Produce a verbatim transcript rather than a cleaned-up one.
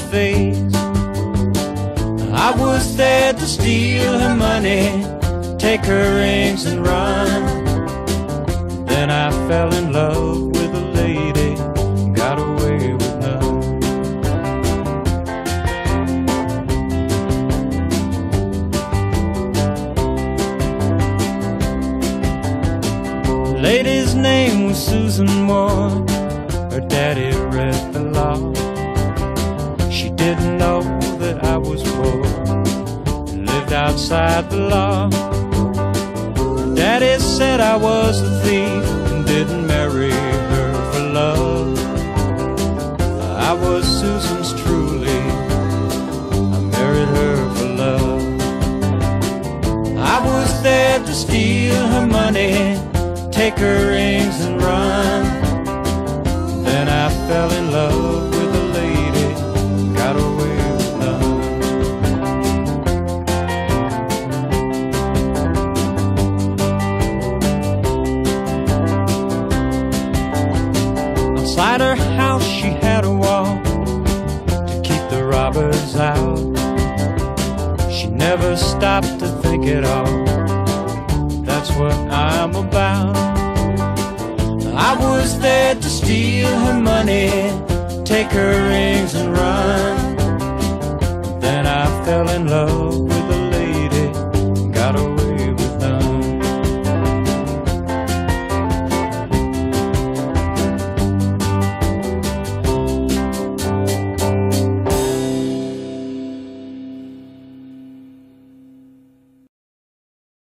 face. I was there to steal her money, take her rings and run. Then I fell in love with a lady, got away with none. The lady's name was Susan Moore. Her daddy read the law. She didn't know that I was poor and lived outside the law. Her daddy said I was a thief and didn't marry her for love. I was Susan's truly, I married her for love. I was there to steal her money, take her rings and run. Then I fell in love with a lady, got away with none. Outside her house she had a wall to keep the robbers out. She never stopped to think at all, that's what I'm about. I was there to steal her money, take her rings and run. Then I fell in love